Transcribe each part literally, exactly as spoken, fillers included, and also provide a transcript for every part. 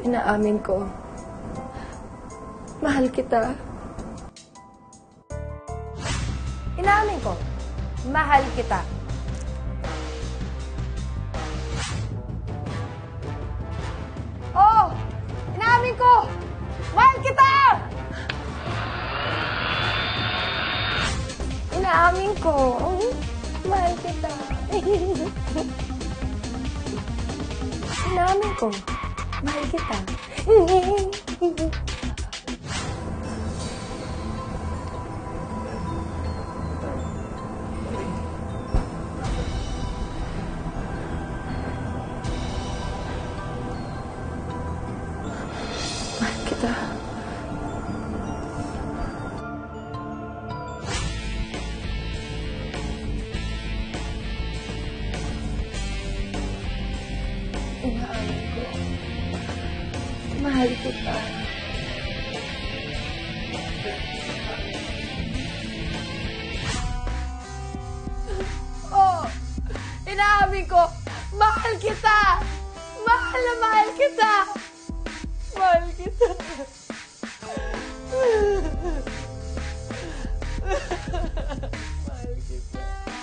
Inaamin ko. Mahal kita. Inaamin ko. Mahal kita. Oh! Inaamin ko! Mahal kita! Inaamin ko. Mahal kita. Inaamin ko. Mahal kita. Mahal kita. Inaamin ko. Mahal kita. Oh! Inaamin ko! Mahal kita! Mahal na mahal kita! Mahal kita! Mahal kita.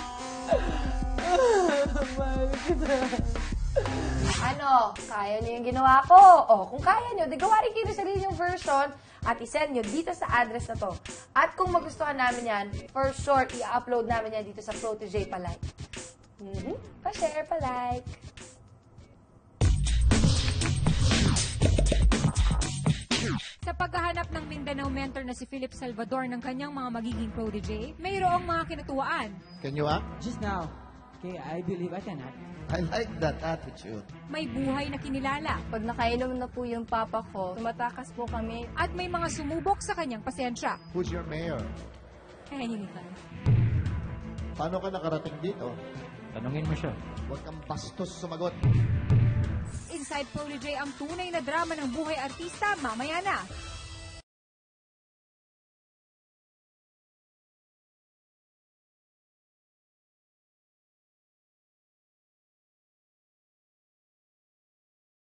Mahal kita. Ano? Kaya niyo yung ginawa ko? O, kung kaya niyo, di gawa rin kayo sa inyong version at isend nyo dito sa address na to. At kung magustuhan namin yan, for sure, i-upload namin yan dito sa Protege Palike. Mm-hmm. Pa-share, pa-like. Sa paghahanap ng Mindanao mentor na si Philip Salvador ng kanyang mga magiging protege, mayroong mga kinatuwaan. Can you act? Just now. Okay, I believe I can act. I like that attitude. May buhay na kinilala. Pag nakainom na po yung papa ko, tumatakas po kami. At may mga sumubok sa kanyang pasensya. Who's your mayor? Kaya hindi ka. Paano ka nakarating dito? Tanungin mo siya. Huwag kang bastos sumagot. Inside Protege ang tunay na drama ng buhay artista mamaya na.